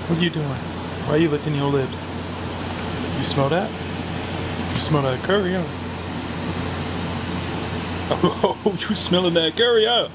What are you doing? Why are you licking your lips? You smell that? You smell that curry, huh? Oh, you smelling that curry, huh?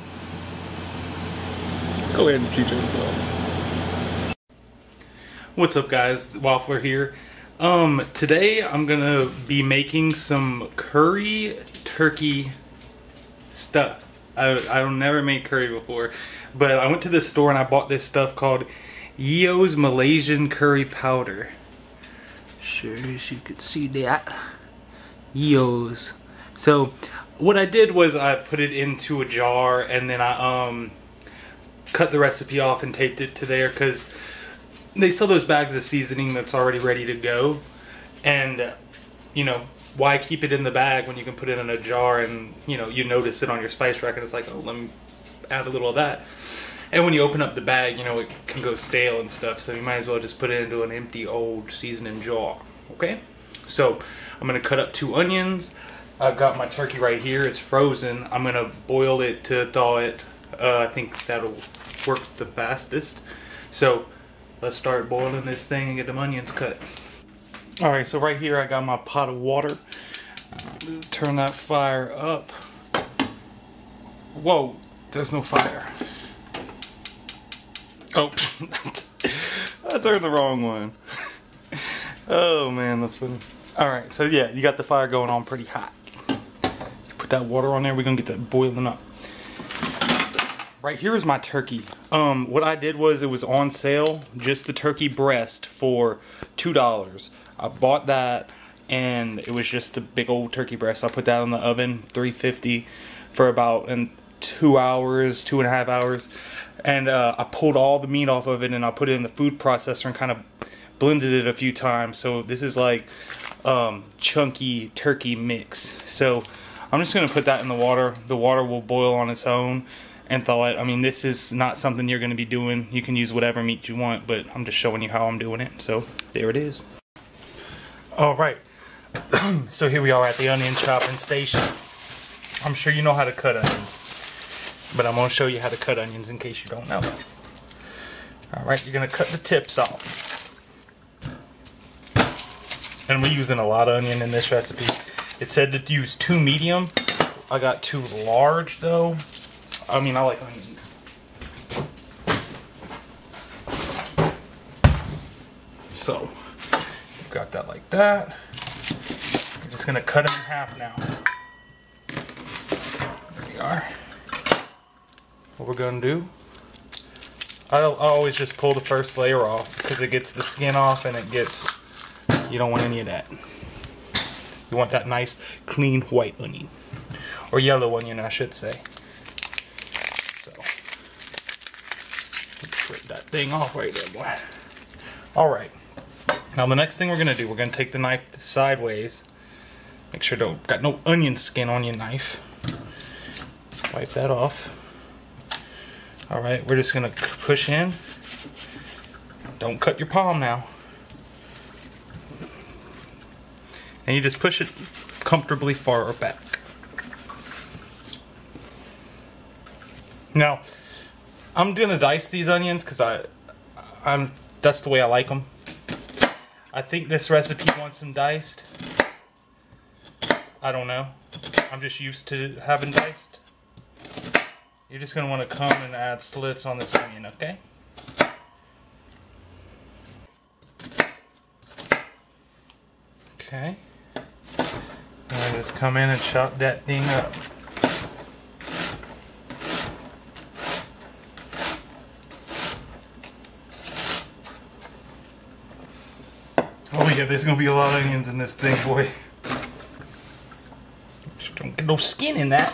Go ahead and treat yourself. What's up, guys? Waffler here. Today I'm gonna be making some curry turkey stuff. I've never made curry before, but I went to this store and I bought this stuff called Yeo's Malaysian Curry Powder. Sure as you could see that. Yeo's. So what I did was I put it into a jar and then I cut the recipe off and taped it to there because they sell those bags of seasoning that's already ready to go, and you know, why keep it in the bag when you can put it in a jar and you know, you notice it on your spice rack and it's like, oh, let me add a little of that. And when you open up the bag, you know, it can go stale and stuff, so you might as well just put it into an empty old seasoning jar. Okay, so I'm gonna cut up 2 onions. I've got my turkey right here, it's frozen. I'm gonna boil it to thaw it. I think that'll work the fastest. So let's start boiling this thing and get them onions cut. Alright, so right here I got my pot of water. Turn that fire up. Whoa, there's no fire. Oh, I turned the wrong one. Oh man, that's funny. Alright, so yeah, you got the fire going on pretty hot. Put that water on there, we're gonna get that boiling up. Right here is my turkey. What I did was, it was on sale, just the turkey breast for $2. I bought that and it was just the big old turkey breast. I put that in the oven, 350, for about 2 hours, 2.5 hours. And I pulled all the meat off of it and I put it in the food processor and kind of blended it a few times. So this is like chunky turkey mix. So I'm just gonna put that in the water. The water will boil on its own and thaw it. I mean, this is not something you're gonna be doing. You can use whatever meat you want, but I'm just showing you how I'm doing it. So there it is. All right, so here we are at the onion chopping station. I'm sure you know how to cut onions, but I'm gonna show you how to cut onions in case you don't know. All right, you're gonna cut the tips off. And we're using a lot of onion in this recipe. It said to use 2 medium. I got 2 large though. I mean, I like onions. So, got that like that. I'm just gonna cut them in half now. There we are. What we're gonna do, I'll always just pull the first layer off because it gets the skin off and it gets, you don't want any of that. You want that nice, clean white onion. Or yellow onion, I should say. So, flip that thing off right there, boy. Alright. Now the next thing we're going to do, we're going to take the knife sideways. Make sure don't got no onion skin on your knife. Wipe that off. Alright, we're just going to push in. Don't cut your palm now. And you just push it comfortably far back. Now, I'm going to dice these onions because that's the way I like them. I think this recipe wants them diced. I don't know. I'm just used to having diced. You're just going to want to come and add slits on this onion, okay? Okay. And just come in and chop that thing up. Oh yeah, there's gonna be a lot of onions in this thing, boy. Don't get no skin in that.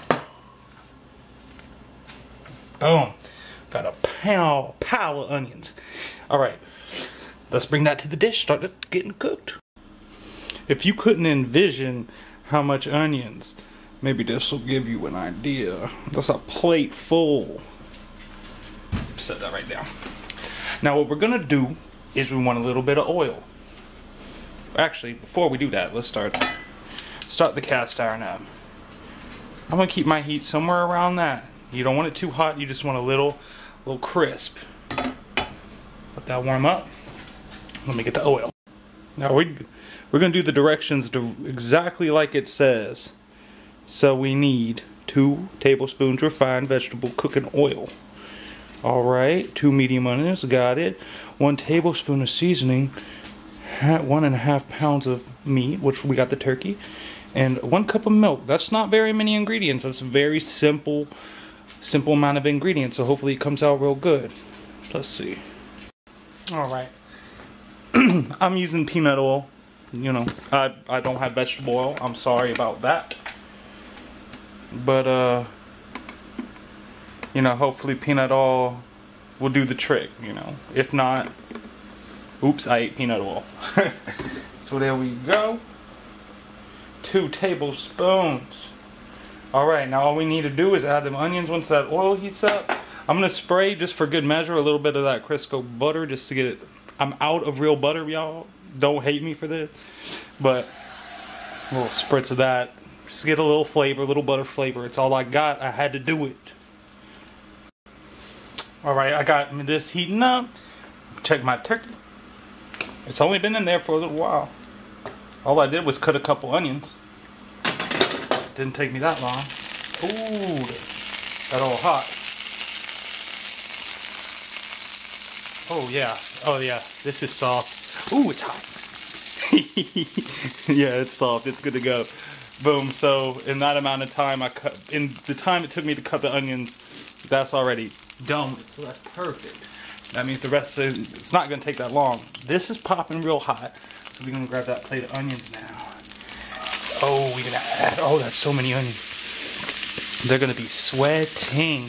Boom. Got a pile of onions. Alright, let's bring that to the dish. Start getting cooked. If you couldn't envision how much onions, maybe this will give you an idea. That's a plate full. Set that right down. Now what we're gonna do is we want a little bit of oil. Actually, before we do that, let's start the cast iron up. I'm gonna keep my heat somewhere around that. You don't want it too hot, you just want a little crisp. Let that warm up. Let me get the oil. Now we're gonna do the directions exactly like it says. So we need 2 tablespoons refined vegetable cooking oil. Alright, 2 medium onions, got it. 1 tablespoon of seasoning, 1.5 pounds of meat, which we got the turkey, and 1 cup of milk. That's not very many ingredients. That's a very simple amount of ingredients, so hopefully it comes out real good. Let's see. Alright. I'm using peanut oil. You know, I don't have vegetable oil. I'm sorry about that. But, you know, hopefully peanut oil will do the trick, you know. If not, oops, I ate peanut oil. So there we go. 2 tablespoons. Alright, now all we need to do is add them onions once that oil heats up. I'm going to spray, just for good measure, a little bit of that Crisco butter just to get it. I'm out of real butter, y'all. Don't hate me for this. But a little spritz of that. Just to get a little flavor, a little butter flavor. It's all I got. I had to do it. Alright, I got this heating up. Check my turkey. It's only been in there for a little while. All I did was cut a couple onions. Didn't take me that long. Ooh, got all hot. Oh yeah, this is soft. Ooh, it's hot. Yeah, it's soft, it's good to go. Boom, so in that amount of time, in the time it took me to cut the onions, that's already done. So that's perfect. That means the rest of it's not gonna take that long. This is popping real hot. So we're gonna grab that plate of onions now. Oh, we're gonna add, oh, that's so many onions. They're gonna be sweating.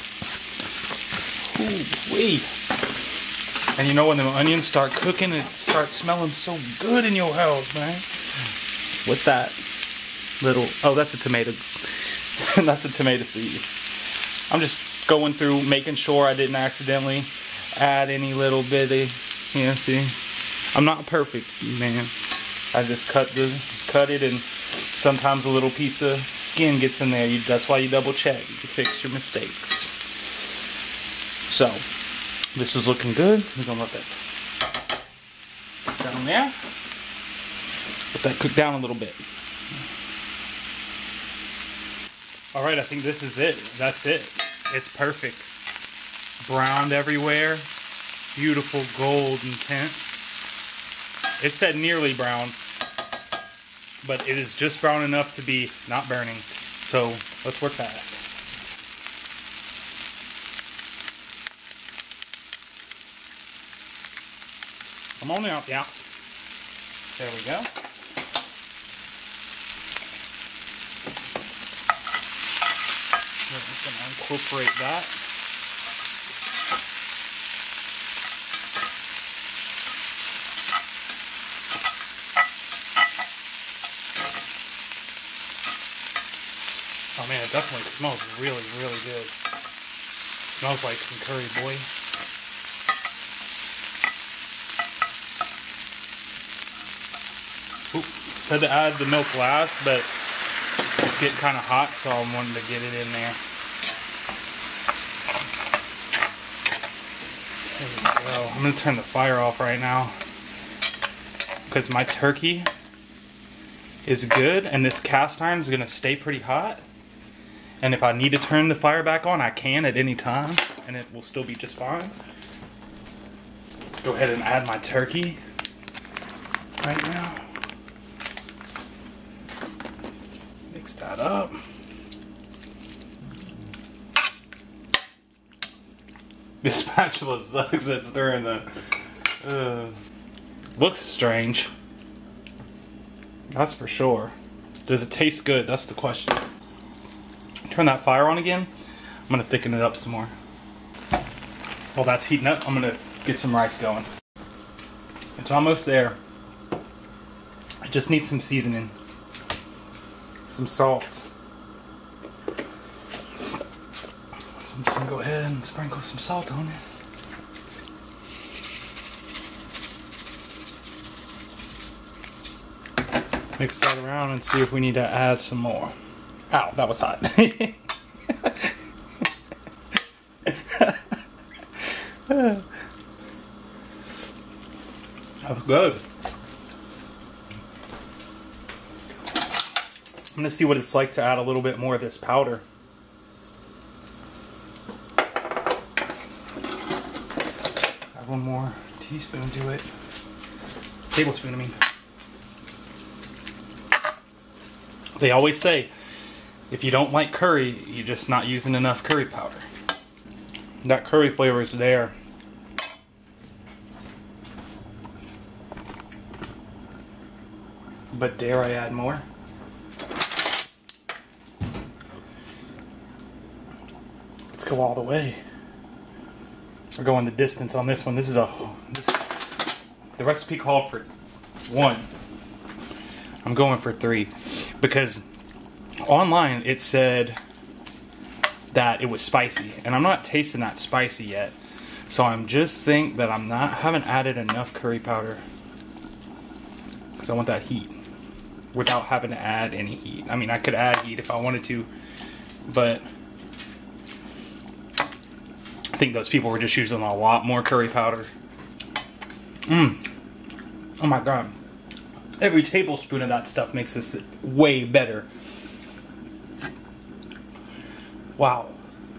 Ooh, wait. And you know when the onions start cooking, it starts smelling so good in your house, man. What's that? Little, oh, that's a tomato. That's a tomato seed. I'm just going through, making sure I didn't accidentally add any little bitty, you know, see? I'm not perfect, man. I just cut it, and sometimes a little piece of skin gets in there. That's why you double check. You can fix your mistakes. So, this is looking good. We're gonna let that down there. Let that cook down a little bit. Alright, I think this is it. That's it. It's perfect. Browned everywhere. Beautiful golden tint. It said nearly brown, but it is just brown enough to be not burning. So let's work fast. Come on out, yeah. There we go. We're just gonna incorporate that. Oh man, it definitely smells really, really good. Smells like some curry, boy. Oop, said to add the milk last, but it's getting kind of hot, so I'm wanting to get it in there. There we go. I'm going to turn the fire off right now because my turkey is good, and this cast iron is going to stay pretty hot. And if I need to turn the fire back on, I can at any time, and it will still be just fine. Go ahead and add my turkey right now. Mix that up. This spatula sucks at stirring the... looks strange. That's for sure. Does it taste good? That's the question. Turn that fire on again. I'm gonna thicken it up some more. While that's heating up, I'm gonna get some rice going. It's almost there. I just need some seasoning. Some salt. So I'm just gonna go ahead and sprinkle some salt on it. Mix that around and see if we need to add some more. Ow, that was hot. That's good. I'm gonna see what it's like to add a little bit more of this powder. Add one more teaspoon to it. Tablespoon, I mean. They always say, if you don't like curry, you're just not using enough curry powder. That curry flavor is there. But dare I add more? Let's go all the way. We're going the distance on this one. The recipe called for 1. I'm going for 3 because online it said that it was spicy, and I'm not tasting that spicy yet. So I'm just think that haven't added enough curry powder because I want that heat without having to add any heat. I mean, I could add heat if I wanted to, but I think those people were just using a lot more curry powder. Oh my god. Every tablespoon of that stuff makes this way better. Wow.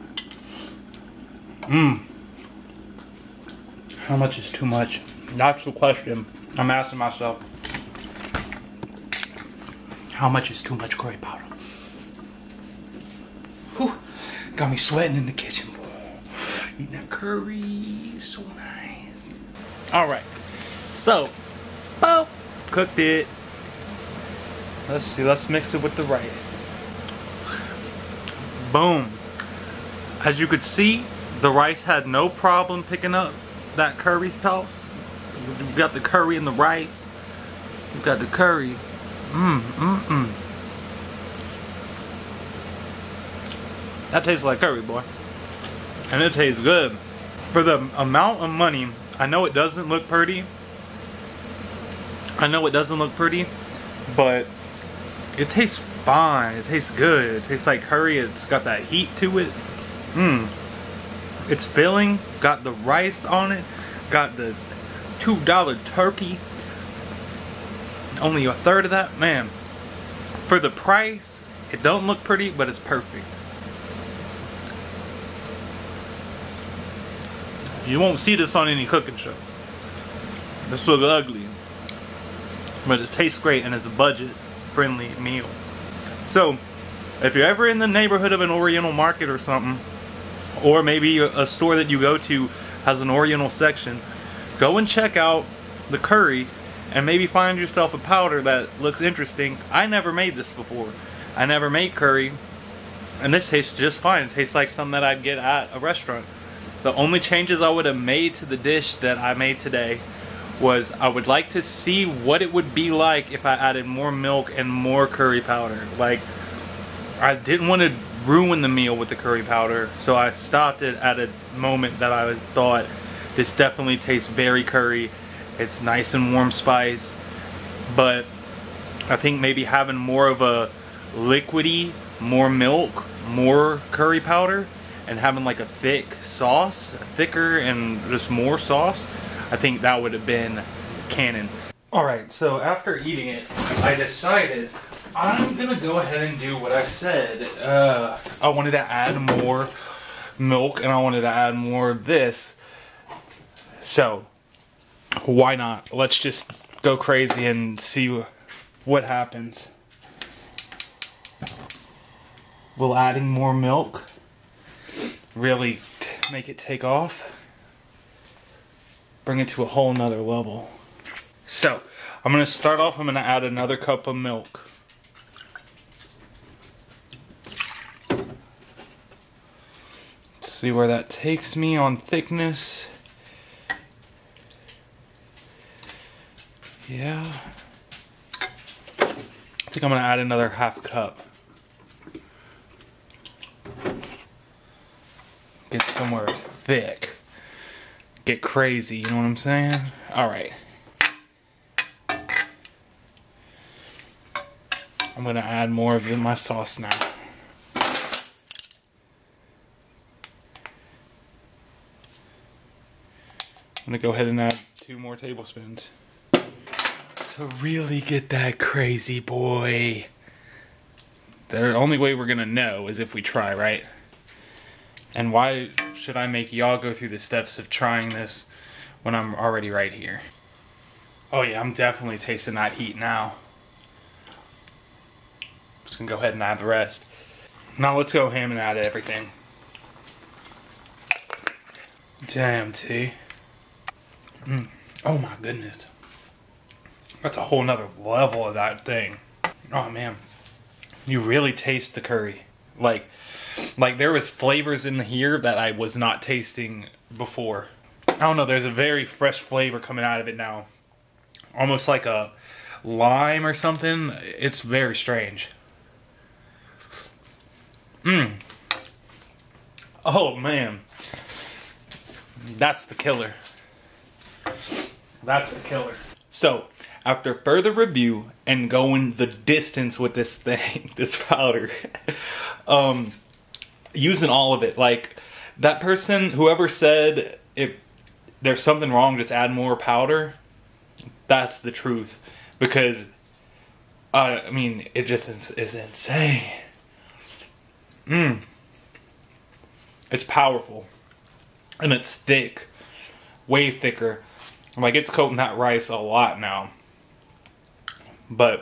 How much is too much? That's the question I'm asking myself. How much is too much curry powder? Whew. Got me sweating in the kitchen. Eating that curry. So nice. Alright. So, cooked it. Let's see. Let's mix it with the rice. Boom. As you could see, the rice had no problem picking up that curry sauce. We've got the curry in the rice. We've got the curry. That tastes like curry, boy. And it tastes good. For the amount of money, I know it doesn't look pretty. But it tastes fine. It tastes good. It tastes like curry. It's got that heat to it. It's filling. Got the rice on it. Got the $2 turkey. Only a third of that. Man, for the price, it don't look pretty, but it's perfect. You won't see this on any cooking show. This looks ugly. But it tastes great, and it's a budget-friendly meal. So, if you're ever in the neighborhood of an Oriental market or something, or maybe a store that you go to has an Oriental section, go and check out the curry and maybe find yourself a powder that looks interesting. I never made this before. I never made curry, and this tastes just fine. It tastes like something that I'd get at a restaurant. The only changes I would have made to the dish that I made today was I would like to see what it would be like if I added more milk and more curry powder. Like, I didn't want to ruin the meal with the curry powder, so I stopped it at a moment that I thought this definitely tastes very curry. It's nice and warm spice, but I think maybe having more of a liquidy, more milk, more curry powder, and having like a thick sauce, thicker and just more sauce, I think that would have been canon. Alright, so after eating it, I decided I'm gonna go ahead and do what I said. I wanted to add more milk and I wanted to add more of this. So, why not? Let's just go crazy and see what happens. Will adding more milk really make it take off? Bring it to a whole nother level. So, I'm gonna start off, I'm gonna add another cup of milk. Let's see where that takes me on thickness. Yeah. I think I'm gonna add another half cup. Get somewhere thick. Get crazy, you know what I'm saying? Alright. I'm gonna add more of my sauce now. I'm gonna go ahead and add 2 more tablespoons. to really get that crazy, boy. The only way we're gonna know is if we try, right? And why should I make y'all go through the steps of trying this when I'm already right here? Oh yeah, I'm definitely tasting that heat now. Just gonna go ahead and add the rest. Now let's go ham and add everything. Damn, T. Oh my goodness. That's a whole nother level of that thing. Oh man. You really taste the curry. Like there was flavors in here that I was not tasting before. I don't know, there's a very fresh flavor coming out of it now. Almost like a lime or something. It's very strange. Oh man. That's the killer. That's the killer. So, after further review and going the distance with this thing, this powder, using all of it, like that person, whoever said if there's something wrong, just add more powder, that's the truth. Because, I mean, it just is insane. It's powerful. And it's thick. Way thicker. Like, it's coating that rice a lot now. But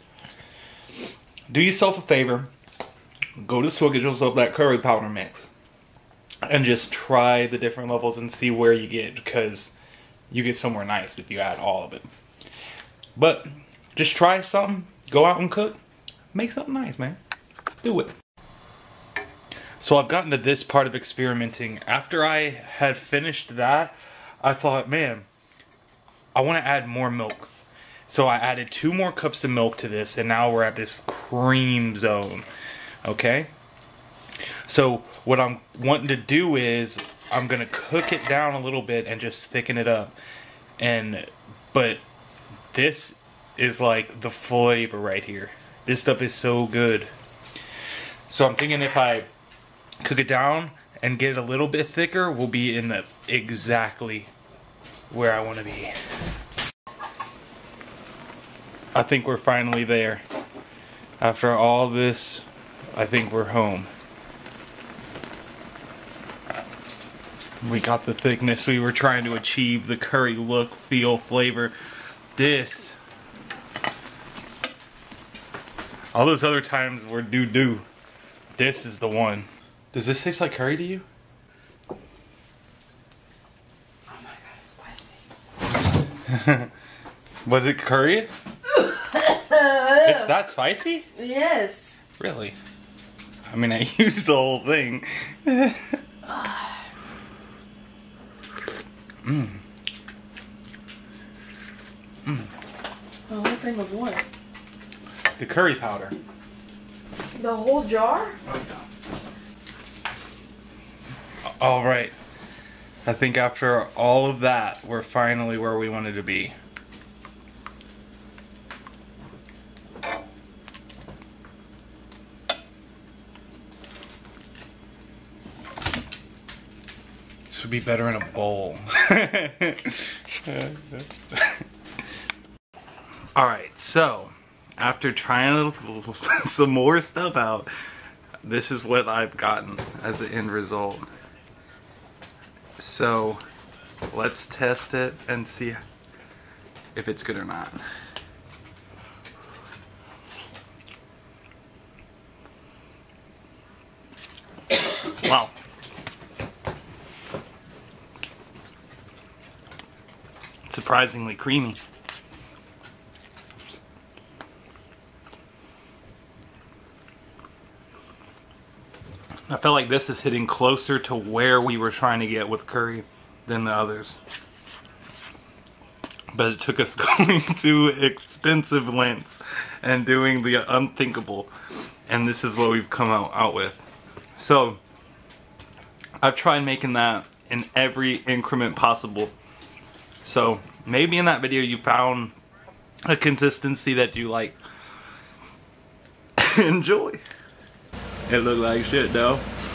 do yourself a favor. Go to the store, get yourself that curry powder mix. And just try the different levels and see where you get. Because you get somewhere nice if you add all of it. But just try something. Go out and cook. Make something nice, man. Do it. So I've gotten to this part of experimenting. After I had finished that, I thought, man, I want to add more milk. So I added 2 more cups of milk to this, and now we're at this cream zone. Okay? So what I'm wanting to do is I'm going to cook it down a little bit and just thicken it up. But this is like the flavor right here. This stuff is so good. So I'm thinking if I cook it down and get it a little bit thicker, we'll be in the exactly where I want to be. I think we're finally there. After all this, I think we're home. We got the thickness we were trying to achieve, the curry look, feel, flavor. This. All those other times were doo-doo. This is the one. Does this taste like curry to you? Oh my god, it's spicy. Was it curry? It's that spicy? Yes. Really? I mean, I used the whole thing. The whole thing of what? The curry powder. The whole jar? Oh, yeah. Alright. I think after all of that, we're finally where we wanted to be. This would be better in a bowl. Alright, so after trying some more stuff out, this is what I've gotten as the end result. So let's test it and see if it's good or not. Wow. Surprisingly creamy. I felt like this is hitting closer to where we were trying to get with curry than the others. But it took us going to extensive lengths and doing the unthinkable. And this is what we've come out with. So, I've tried making that in every increment possible. So, maybe in that video you found a consistency that you like. Enjoy. It looked like shit though.